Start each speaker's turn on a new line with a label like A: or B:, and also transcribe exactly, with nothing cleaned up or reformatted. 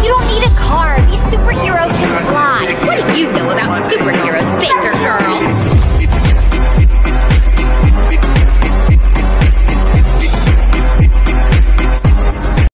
A: You don't need a car. These superheroes can fly.